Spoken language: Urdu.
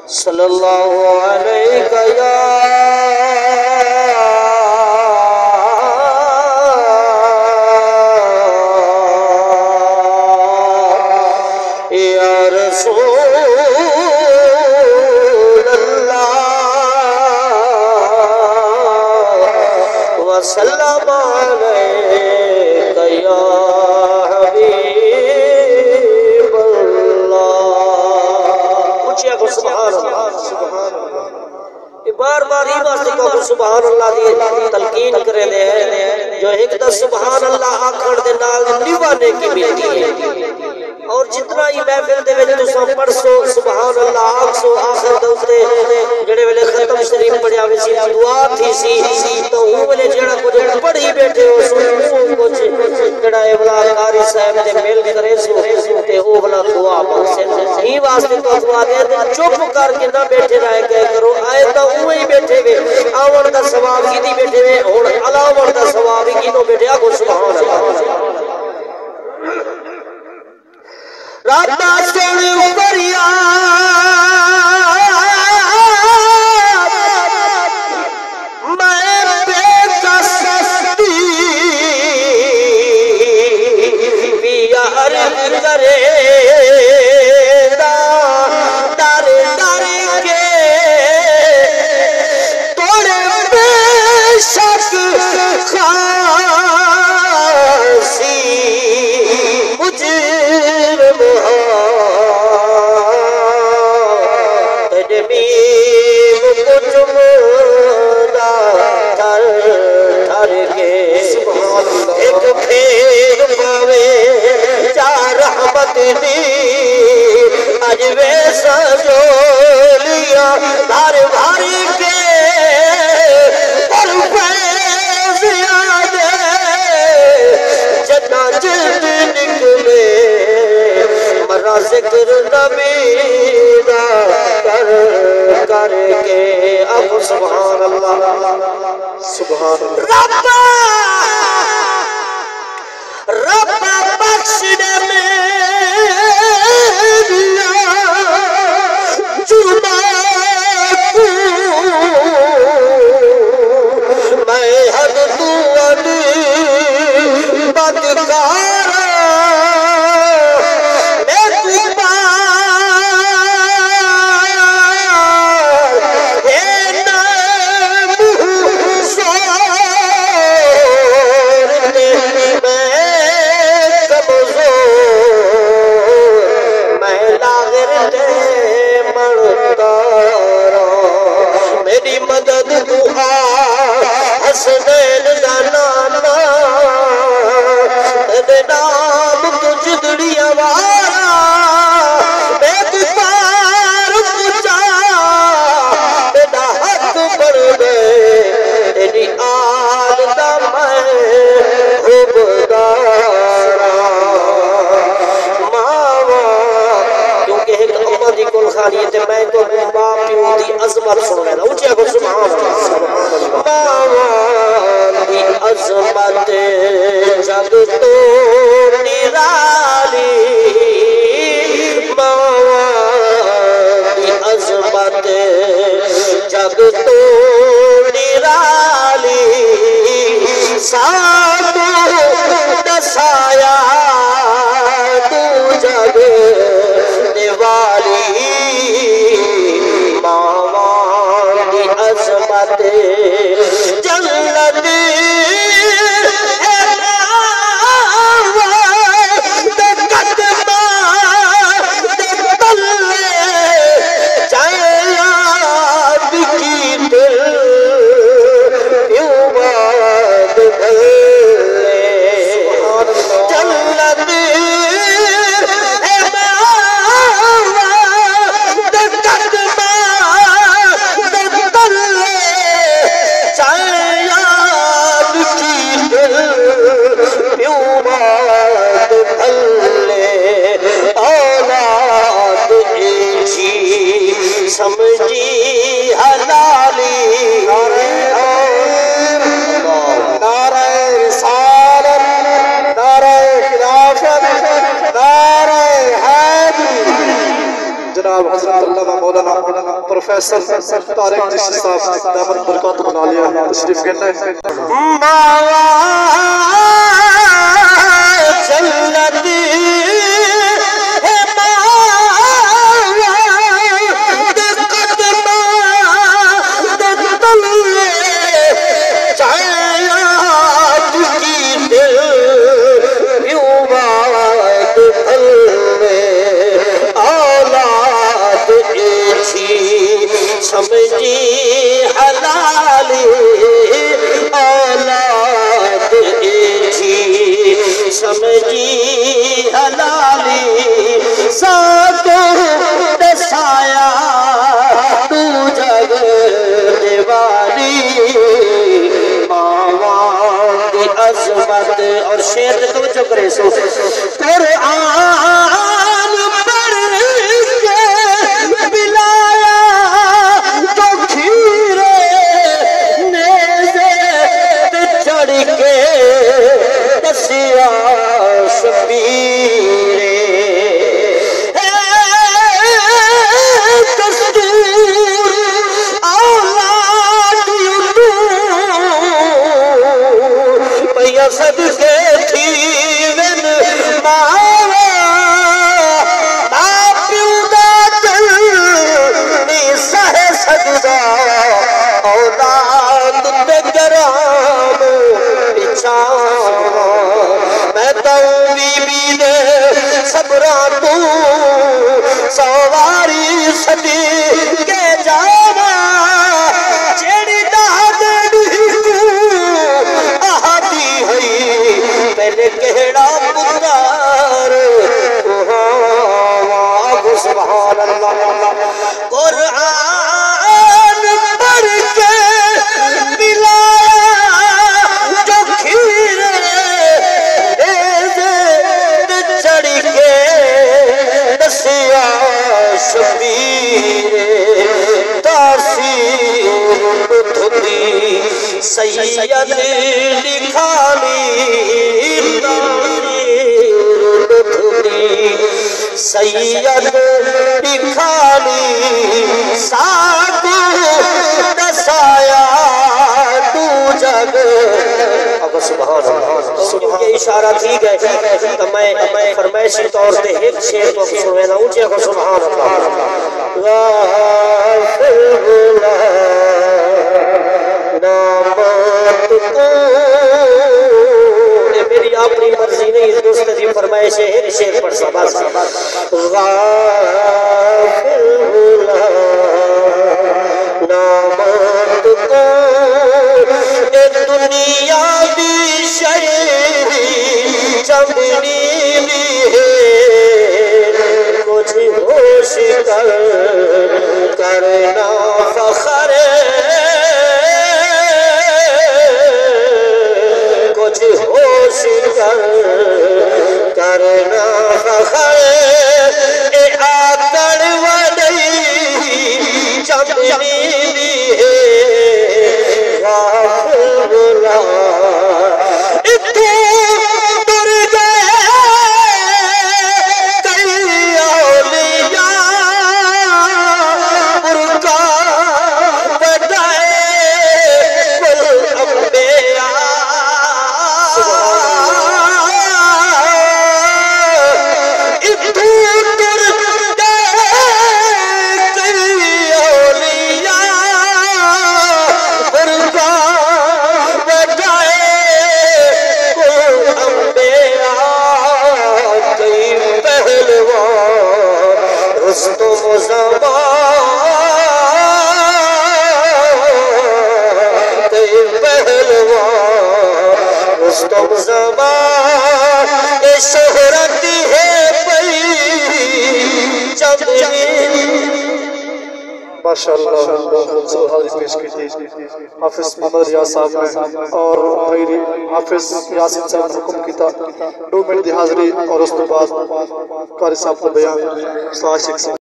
صلی اللہ علیہ یا رسول اللہ وسلم علیہ یا حبیب اللہ۔ اچھیا کو سبحان اللہ۔ بار بار ہی واسطے کو سبحان اللہ دی تلقین کرے دے جو ایک دا سبحان اللہ آکھڑ دے نال نیوانے کی ملتی ہے، اور جتنا ہی محفل دے وچ تساں پڑھ سو سبحان اللہ آکھ سو آخر دوستے جڑے ویلے ختم شریف پڑھیا وی سی دعا تھی سی تو وہ ویلے جڑا کچھ پڑھی بیٹھے ہو سو کچھ جڑا اولا قاری صاحب دے مل کرے سو تے او والا دعا پڑھ سے ہی واسطے تو دعا دے چپ کر کے نہ بیٹھے رہے کہ کرو آئے تو وہی بیٹھے وے آون دا ثواب کیتی بیٹھے وے اور علاوہ دا ثواب کینو بیٹھے کو سبحان اللہ۔ رب سن فریاد میں بے کستی پیا عرض کرے در در کے توڑے بے شک خاصی مجرم تدبیر کو جمدہ تھر تھر کے ایک پھیر پاوے چار رحمت دی آج ویسا جو لیا دھار بھاری کے پر فیض یادے جنا جلد نکلے مرا ذکر نبی دا کر کر کے اب سبحان اللہ سبحان اللہ۔ رب بخش دے میرا جرمہ کو میں حد تو علی بدکار میری مدد دعا حسنین دانانا تیرے نام تجھ دڑی آوارا میں کفار پچا تیرا حق بڑھ گئے تیری آل دا میں خوبدارا ماما کیونکہ ایک امہ دی کل خالیت ہے میں تو باپ پیوں دی عظمت سن رہا ہے اچھا کو سبحان اللہ۔ ماوان دی عظمت جگ تو نرالی ماوان دی عظمت جگ تو نرالی ساتھ دسایا تو جگ دیوالی ماوان دی عظمت جلد سمجھی حلالی نعرہ رسالت نعرہ خلافت نعرہ حیدری جناب حضرت علامہ مولانا پروفیسر طارق چشتی صاحب دامت برکاتہ بنا لیا تشریف گھن ہے سمجھی حلالی اولاد ایچھی سمجھی حلالی ساتھ دسایا تو جگ دیواری ماں کی عظمت اور شعر توجہ کرے سو قرآن پر کے بلایا جو کھیرے نیزے چڑھ کے دسیا شبیرے دستور اولاد یوں پیا صدقے تھی من ماوا اولاد گرام پچھان میں تو بی بی دے صبران تو سواری صدی کے جاوا چیڑی دادڑی کو آہدی ہوئی پہلے کہڑا پتار سبحان اللہ قرآن پر کے بلایا جو کھیرے نیزے چڑھ کے دسیا شبیرے تاثیر دھلی سید لکھالی سید لکھالی ساتھ دسایا تو جگ اب سبحان اللہ یہ اشارہ تھی گئے تو میں فرمائشی طور سے ایک شعر کو سنوینا اونچے کو سبحان اللہ غافل بلا نامات کو میری اپنی مرضی نہیں دوست کی فرمائش ہے شعر پڑھ سبا غافل بلا نامات کو اے دنیا بھی شہری چمڑی بھی ہے کچھ ہوش کرنا فخر کچھ ہوش کرنا فخر اے آکڑ وڈی چمڑی بھی ہے غافل بلا اتنے در گئے کئی اولیاء ان کا بدائے کل انبیاء اتنے در گئے کئی اولیاء ان کا بدائے کل انبیاء کئی پہلوان رستم و زمان کئی پہلوان رستم زمان اے شہرت ہے پئی چمڑی ماشاءاللہ حاضری پیش کی تھی حافظ محمد ریاض صاحب نے اور بھائی حافظ یاسین صاحب نے حکم کی تھا 2 منٹ دی حاضری اور اس کے بعد قاری صاحب کو بیان